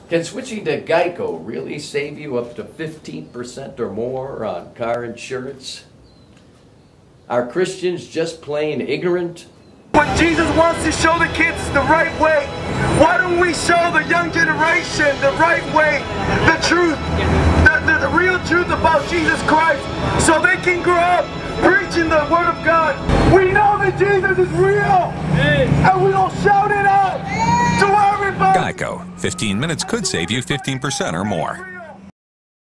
Can switching to Geico really save you up to 15% or more on car insurance? Are Christians just plain ignorant? When Jesus wants to show the kids the right way, why don't we show the young generation the right way, the truth, the real truth about Jesus Christ, so they can grow up preaching the Word of God? We know that Jesus is real, and we will shout it out to everybody. Geico. 15 minutes could save you 15% or more.